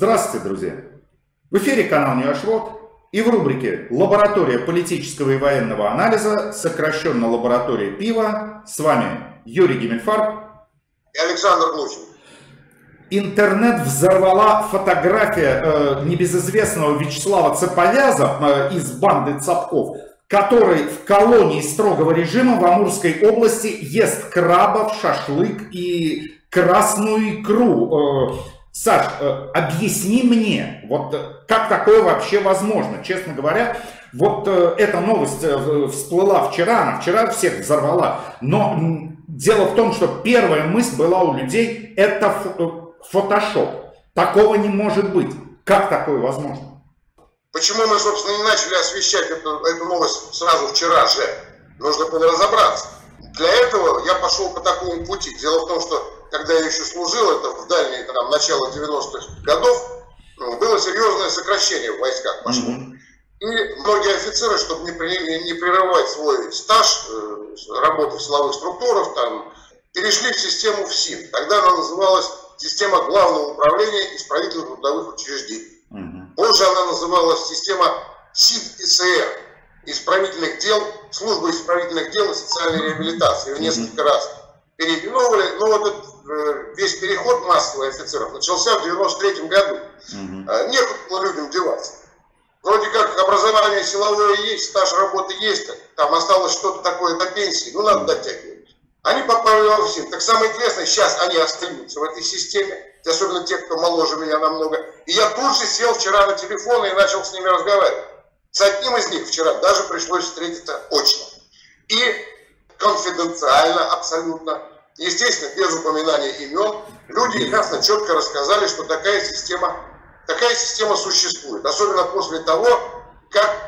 Здравствуйте, друзья! В эфире канал Ньюашвод и в рубрике «Лаборатория политического и военного анализа», сокращенно «Лаборатория пива», с вами Юрий Гемельфарб и Александр Глухин. Интернет взорвала фотография небезызвестного Вячеслава Цаповяза из банды Цапков, который в колонии строгого режима в Амурской области ест крабов, шашлык и красную икру. Саш, объясни мне, вот как такое вообще возможно? Честно говоря, вот эта новость всплыла вчера, она вчера всех взорвала. Но дело в том, что первая мысль была у людей, это фотошоп. Такого не может быть. Как такое возможно? Почему мы, собственно, не начали освещать эту новость сразу вчера же? Нужно было разобраться. Для этого я пошел по такому пути. Дело в том, что когда я еще служил, это в дальние начало 90-х годов, было серьезное сокращение в войсках пошло. И многие офицеры, чтобы не прерывать свой стаж работы в силовых структурах, перешли в систему ФСИН. Тогда она называлась система Главного управления исправительных трудовых учреждений. Позже она называлась система СИД-ИСР, исправительных дел, служба исправительных дел и социальной реабилитации. Ее несколько раз переименовывали, но вот этот весь переход массовый офицеров начался в 93-м году. Некуда было людям деваться. Вроде как образование силовое есть, стаж работы есть, там осталось что-то такое до пенсии, ну надо дотягивать. Они попали в ФСИН. Так самое интересное, сейчас они остаются в этой системе, особенно те, кто моложе меня намного. И я тут же сел вчера на телефон и начал с ними разговаривать. С одним из них вчера даже пришлось встретиться очно. И конфиденциально абсолютно, естественно, без упоминания имен, люди ясно, четко рассказали, что такая система существует. Особенно после того, как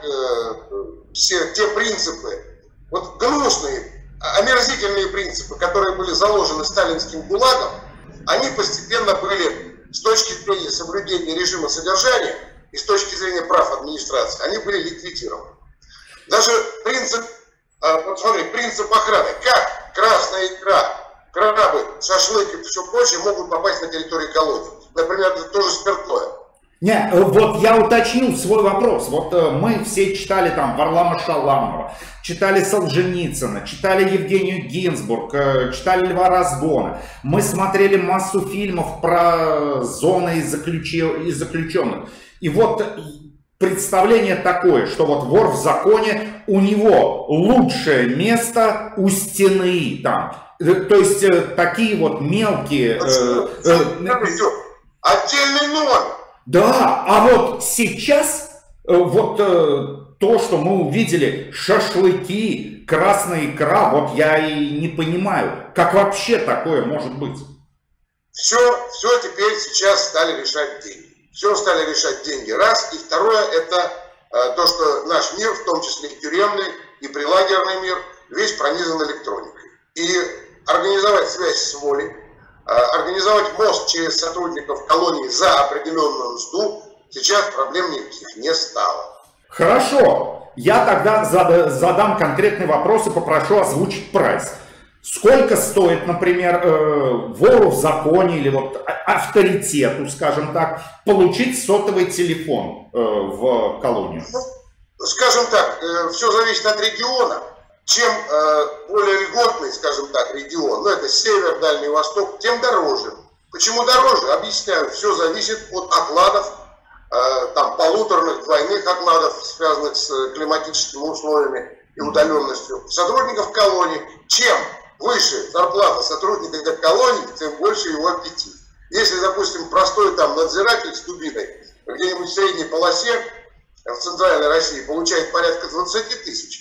все те принципы, вот гнусные, омерзительные принципы, которые были заложены сталинским ГУЛАГом, они постепенно были, с точки зрения соблюдения режима содержания и с точки зрения прав администрации, они были ликвидированы. Даже принцип, вот смотри, принцип охраны, как красная икра, крабы, шашлык и все прочее могут попасть на территорию колонии. Например, это тоже спиртное. Не, вот я уточню свой вопрос. Вот мы все читали там Варлама Шаламова, читали Солженицына, читали Евгению Гинзбург, читали Льва Разгона. Мы смотрели массу фильмов про зоны и заключенных. И вот представление такое, что вот вор в законе, у него лучшее место у стены там. То есть такие вот мелкие... Отдельный номер. Да, а вот сейчас вот то, что мы увидели, шашлыки, красная икра, вот я и не понимаю, как вообще такое может быть? Все теперь сейчас стали решать деньги. Все стали решать деньги, раз. И второе, это то, что наш мир, в том числе и тюремный, и прилагерный мир, весь пронизан электроникой. И организовать связь с волей, организовать мост через сотрудников колонии за определенную мзду сейчас проблем никаких не стало. Хорошо, я тогда задам конкретный вопрос и попрошу озвучить прайс. Сколько стоит, например, вору в законе или вот авторитету, скажем так, получить сотовый телефон в колонию? Скажем так, все зависит от региона. Чем более льготный, скажем так, регион, ну это север, Дальний Восток, тем дороже. Почему дороже? Объясняю, все зависит от окладов, там полуторных, двойных окладов, связанных с климатическими условиями и удаленностью сотрудников колонии. Чем выше зарплата сотрудника колонии, тем больше его аппетит. Если, допустим, простой там надзиратель с дубиной где-нибудь в средней полосе в центральной России получает порядка 20 тысяч,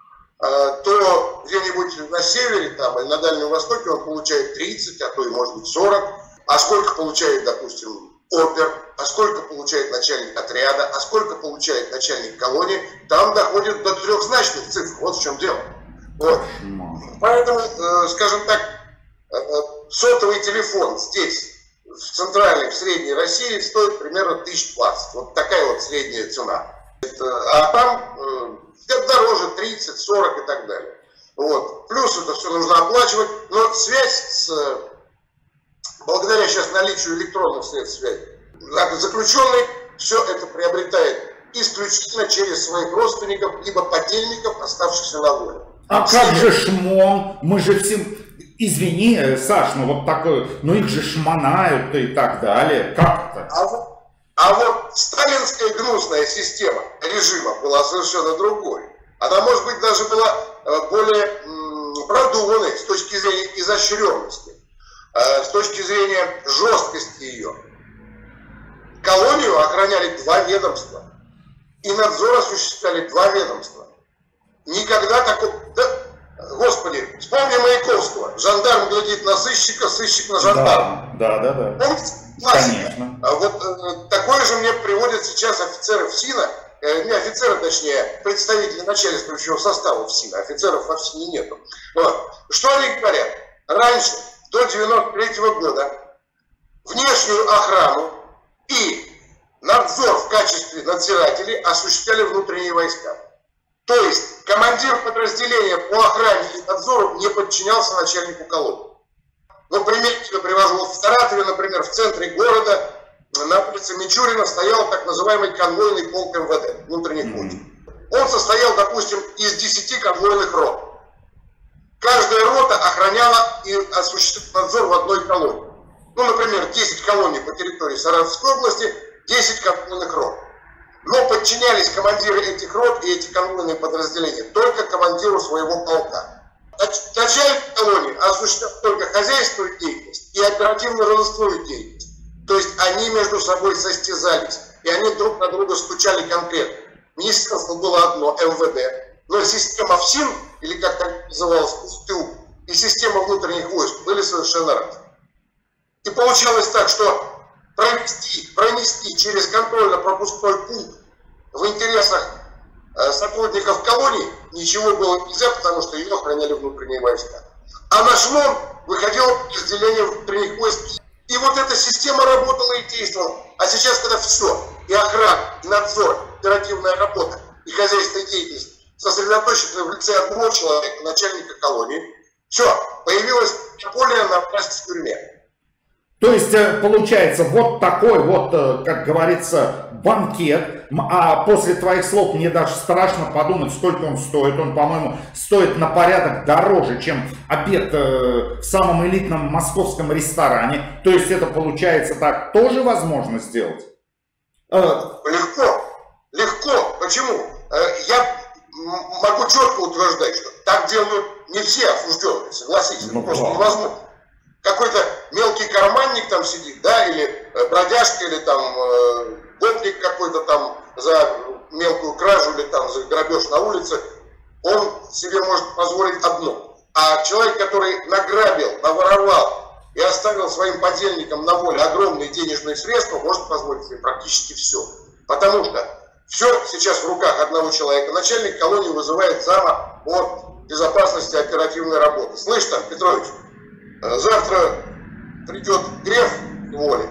то где-нибудь на севере там, или на Дальнем Востоке он получает 30, а то и может быть 40. А сколько получает, допустим, опер, а сколько получает начальник отряда, а сколько получает начальник колонии, там доходит до трехзначных цифр. Вот в чем дело. Вот. Поэтому, скажем так, сотовый телефон здесь, в центральной, в средней России, стоит примерно 1020. Вот такая вот средняя цена. А там дороже 30, 40 и так далее. Вот. Плюс это все нужно оплачивать. Но связь благодаря сейчас наличию электронных средств связи, заключенный все это приобретает исключительно через своих родственников, либо подельников, оставшихся на воле. А как же шмон? Мы же всем... Извини, Саш, ну вот такое, ну их же шмонают и так далее. Как это? А вот сталинская гнусная система режима была совершенно другой. Она, может быть, даже была более продуманной с точки зрения изощренности, с точки зрения жесткости ее. Колонию охраняли 2 ведомства. И надзор осуществляли 2 ведомства. Никогда такого... Да, Господи, вспомни Маяковского. Жандарм глядит на сыщика, сыщик на жандарма. Да. Помните? Конечно. Вот такое же мне приводят сейчас офицеры ФСИНа, не офицеры, точнее, представители начальствующего состава ФСИНа. Офицеров в ФСИНе нету. Вот. Что они говорят? Раньше, до 93-го года, внешнюю охрану и надзор в качестве надзирателей осуществляли внутренние войска. То есть командир подразделения по охране и надзору не подчинялся начальнику колонии. Ну, пример привожу. Вот в Саратове, например, в центре города, на улице Мичурина стоял так называемый конвойный полк МВД, внутренних войск. Он состоял, допустим, из 10 конвойных рот. Каждая рота охраняла и осуществляла надзор в одной колонии. Ну, например, 10 колоний по территории Саратовской области, 10 конвойных рот. Но подчинялись командиры этих рот и эти конвойные подразделения только командиру своего полка. Начальник колонии осуществлял только хозяйственную деятельность и оперативно-розысковую деятельность. То есть они между собой состязались, и они друг на друга стучали конкретно. Министерство было одно, МВД, но система ФСИН, или как там называлось, УФТУ, и система внутренних войск были совершенно разные. И получалось так, что пронести через контрольно-пропускной пункт в интересах сотрудников колонии ничего было нельзя, потому что ее охраняли внутренние войска. А на шмон выходило подразделение внутренних войск. И вот эта система работала и действовала. А сейчас, когда все, и охрана, и надзор, оперативная работа, и хозяйственная деятельность сосредоточены в лице одного человека, начальника колонии, все, появилась монополия на власть в тюрьме. То есть получается вот такой вот, как говорится, банкет, а после твоих слов мне даже страшно подумать, сколько он стоит. Он, по-моему, стоит на порядок дороже, чем обед в самом элитном московском ресторане. То есть это получается так тоже возможно сделать? Легко. Почему? Я могу четко утверждать, что так делают не все осужденные, согласитесь, это просто невозможно. Какой-то мелкий карманник там сидит, да, или бродяжка, или там гопник какой-то там за мелкую кражу, или там за грабеж на улице, он себе может позволить одно. А человек, который награбил, наворовал и оставил своим подельникам на воле огромные денежные средства, может позволить себе практически все. Потому что все сейчас в руках одного человека. Начальник колонии вызывает зама по безопасности оперативной работы. Слышь там, Петрович, завтра придет Греф к воле,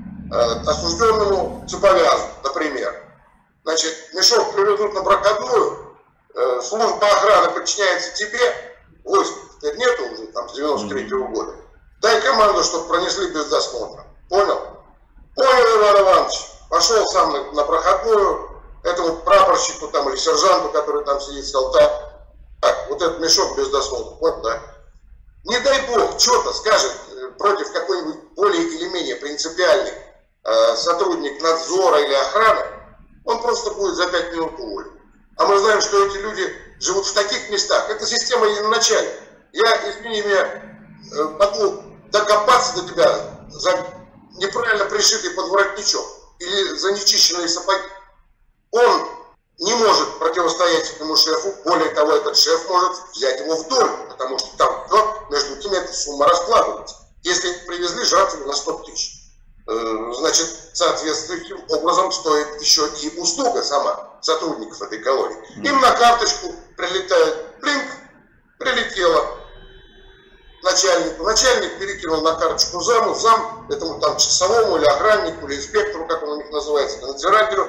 осужденному цеповязу, например. Значит, мешок приведут на проходную, служба охраны подчиняется тебе, войск нету уже там с 93-го года. Дай команду, чтобы пронесли без досмотра. Понял? Понял, Иван Иванович. Пошел сам на проходную, этому прапорщику там или сержанту, который там сидит, сказал, так, вот этот мешок без досмотра. Вот, да. Не дай бог, что-то скажет против какой-нибудь более или менее принципиальный сотрудник надзора или охраны, он просто будет за 5 минут уволен. А мы знаем, что эти люди живут в таких местах. Это система единоначальная. Я, извини меня, могу докопаться до тебя за неправильно пришитый подворотничок или за нечищенные сапоги. Он не может противостоять этому шефу, более того, этот шеф может взять его в долю, потому что там между ними эта сумма раскладывается. Если привезли жертву на 100 тысяч, значит, соответствующим образом стоит еще и услуга сама сотрудников этой колонии. Им на карточку прилетает, блинк, прилетело начальнику. Начальник перекинул на карточку заму, зам этому там часовому или охраннику, или инспектору, как он у них называется, надзирателю,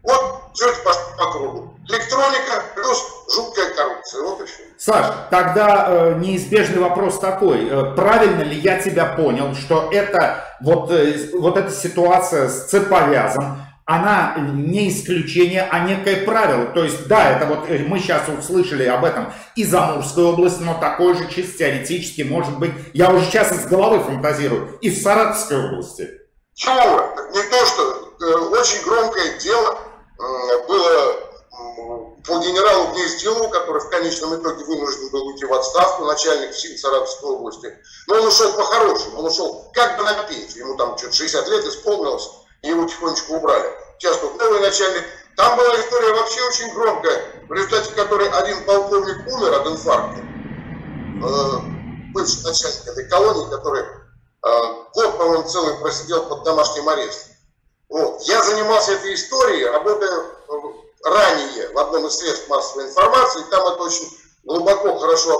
Вот все это по кругу. Электроника плюс жуткая коррупция. Вот и все. Саш, тогда неизбежный вопрос такой. Правильно ли я тебя понял, что это вот эта ситуация с цеповязом, она не исключение, а некое правило? То есть, да, это вот мы сейчас услышали об этом из Амурской области, но такой же чисто теоретически может быть, я уже сейчас из головы фантазирую, и в Саратовской области. Чего? Не то, что очень громкое дело было по генералу Гнездилову, который в конечном итоге вынужден был уйти в отставку, начальник СИН Саратовской области. Но он ушел по-хорошему, он ушел как бы на пенсию, ему там что-то 60 лет исполнилось, и его тихонечко убрали. Сейчас тут новый начальник. Там была история вообще очень громкая, в результате которой один полковник умер от инфаркта. Бывший начальник этой колонии, который год, по-моему, целый просидел под домашним арестом. Вот. Я занимался этой историей, работая ранее в одном из средств массовой информации, и там это очень глубоко, хорошо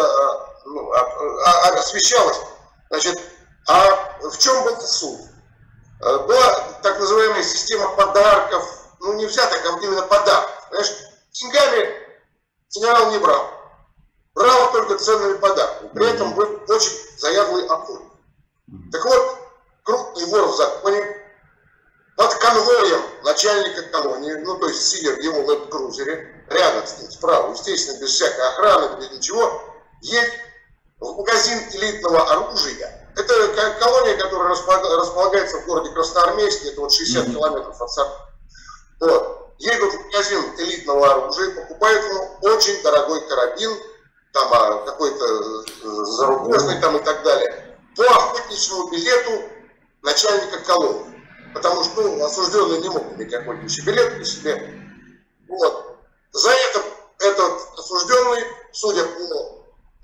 освещалось. Значит, а в чем был суть? Была так называемая система подарков, ну не взяток, а именно подарков. Знаешь, деньгами генерал не брал. Брал только ценными подарками. При этом был очень заядлый охотник. Так вот, крупный вор в законе под конвоем начальника колонии, ну то есть сидя в его лэнд-крузере, рядом с ним, справа, естественно, без всякой охраны, без ничего, едет в магазин элитного оружия. Это колония, которая располагается в городе Красноармейске, это вот 60 километров от Саратова. Вот. Едут в магазин элитного оружия, покупают ему очень дорогой карабин, там какой-то зарубежный там и так далее, по охотничьему билету начальника колонии. Потому что осужденный не мог иметь охотничий билет при себе. Вот. За это этот осужденный, судя по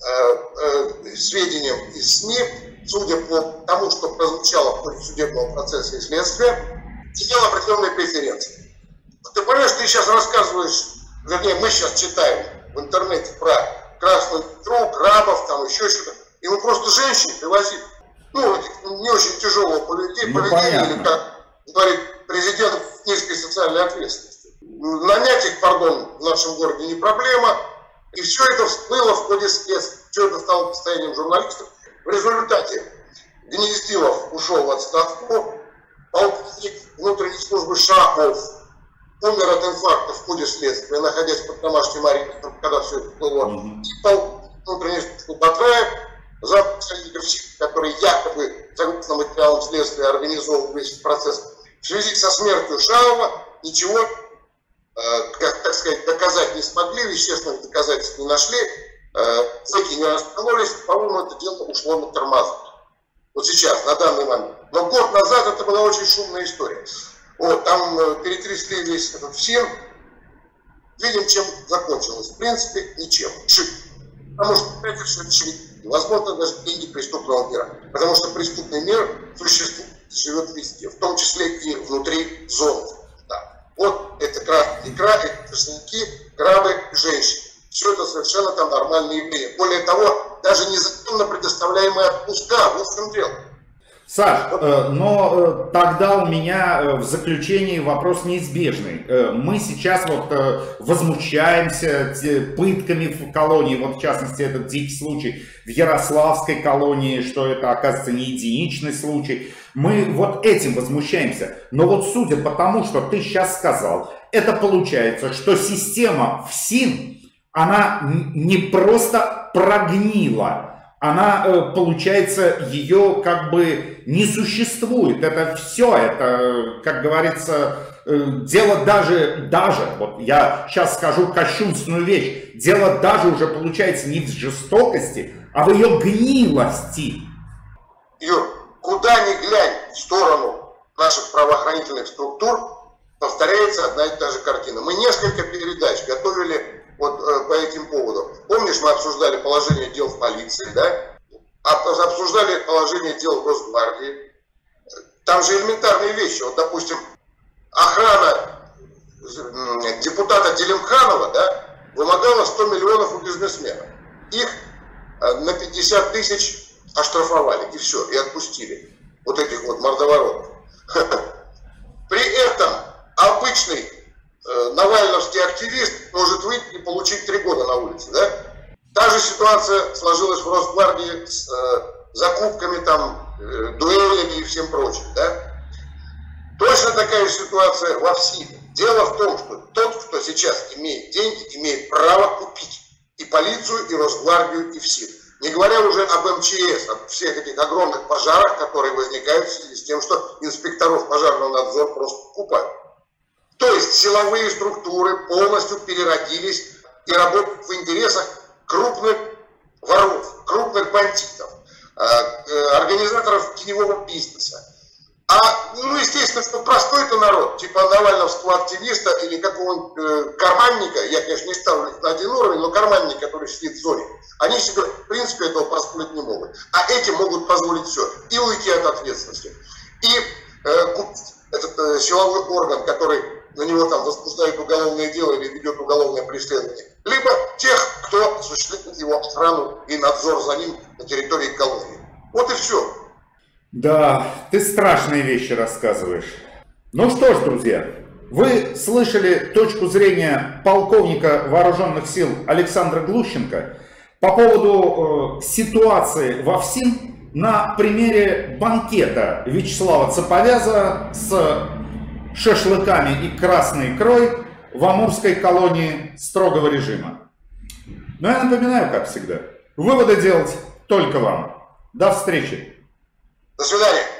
сведениям из СМИ, судя по тому, что прозвучало в ходе судебного процесса и следствия, имел определенные преференции. Ты понимаешь, ты сейчас рассказываешь, вернее, мы сейчас читаем в интернете про красную икру, крабов, там еще что-то, и мы просто женщин привозим, ну, не очень тяжелого поведения, или, как говорит президент, низкой социальной ответственности. Нанять их, пардон, в нашем городе не проблема, и все это всплыло в ходе следствия, все это стало достоянием журналистов. В результате Гнездилов ушел в отставку, полковник внутренней службы Шахов умер от инфаркта в ходе следствия, находясь под домашним арестом, когда все это было. И полковник внутренней службы Батраев, замначальников СИН, который якобы, согласно материалам следствия, организовывал весь процесс, в связи со смертью Шахова ничего, так сказать, доказать не смогли, вещественных доказательств не нашли. Зэки не раскололись, по-моему, это дело ушло на тормоза. Вот сейчас, на данный момент. Но год назад это была очень шумная история. Вот, там перетрясли весь этот СИН. Видим, чем закончилось. В принципе, ничем. Потому что это все очевидно. Возможно, даже деньги преступного мира. Потому что преступный мир существует, живет везде, в том числе и внутри зон. Да. Вот это красная икра, это тростники, крабы, женщины. Все это совершенно там нормальные явления. Более того, даже незаконно предоставляемые отпуска. Вот в чем дело. Саш, но тогда у меня в заключении вопрос неизбежный. Мы сейчас вот возмущаемся пытками в колонии, вот в частности этот дикий случай в Ярославской колонии, что это, оказывается, не единичный случай. Мы вот этим возмущаемся. Но вот судя по тому, что ты сейчас сказал, это получается, что система в СИН, она не просто прогнила, она, получается, ее как бы не существует. Это все, это, как говорится, дело даже, вот я сейчас скажу кощунственную вещь, дело даже уже получается не в жестокости, а в ее гнилости. Юр, куда ни глянь в сторону наших правоохранительных структур, повторяется одна и та же картина. Мы несколько передач готовили вот по этим поводам. Помнишь, мы обсуждали положение дел в полиции, да? Обсуждали положение дел в Росгвардии. Там же элементарные вещи. Вот, допустим, охрана депутата Делимханова, да, вымогала 100 миллионов у бизнесмена. Их на 50 тысяч оштрафовали, и все, и отпустили. Вот этих вот мордоворотов. При этом обычный навальновский активист может выйти и получить 3 года на улице, да? Та же ситуация сложилась в Росгвардии с закупками, там, дуэлями и всем прочим, да? Точно такая ситуация во ВСИДе. Дело в том, что тот, кто сейчас имеет деньги, имеет право купить и полицию, и Росгвардию, и ВСИД. Не говоря уже об МЧС, об всех этих огромных пожарах, которые возникают в связи с тем, что инспекторов пожарного надзора просто покупают. То есть силовые структуры полностью переродились и работают в интересах крупных воров, крупных бандитов, организаторов теневого бизнеса. Ну, естественно, что простой-то народ, типа навальновского активиста или какого-нибудь карманника, я, конечно, не ставлю их на один уровень, но карманник, который сидит в зоне, они себе, в принципе, этого позволить не могут. А эти могут позволить все. И уйти от ответственности. И этот силовой орган, который на него там возбуждает уголовное дело или ведет уголовное преследование. Либо тех, кто осуществляет его охрану и надзор за ним на территории колонии. Вот и все. Да, ты страшные вещи рассказываешь. Ну что ж, друзья, вы слышали точку зрения полковника вооруженных сил Александра Глущенко по поводу ситуации во ВСИН на примере банкета Вячеслава Цаповяза с шашлыками и красной икрой в амурской колонии строгого режима. Но я напоминаю, как всегда, выводы делать только вам. До встречи! До свидания.